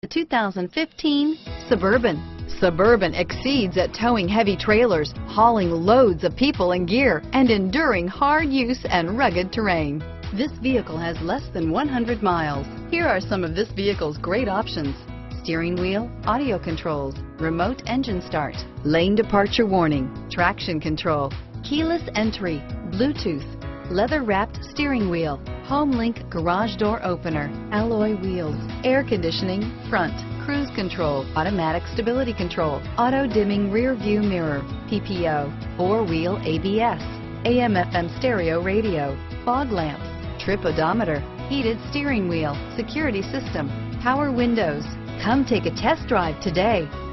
The 2015 Suburban. Suburban exceeds at towing heavy trailers, hauling loads of people and gear, and enduring hard use and rugged terrain. This vehicle has less than 100 miles. Here are some of this vehicle's great options: steering wheel audio controls, remote engine start, lane departure warning, traction control, keyless entry, Bluetooth, leather-wrapped steering wheel, HomeLink garage door opener, alloy wheels, air conditioning front, cruise control, automatic stability control, auto-dimming rear view mirror, PPO, four-wheel ABS, AM/FM stereo radio, fog lamps, trip odometer, heated steering wheel, security system, power windows. Come take a test drive today.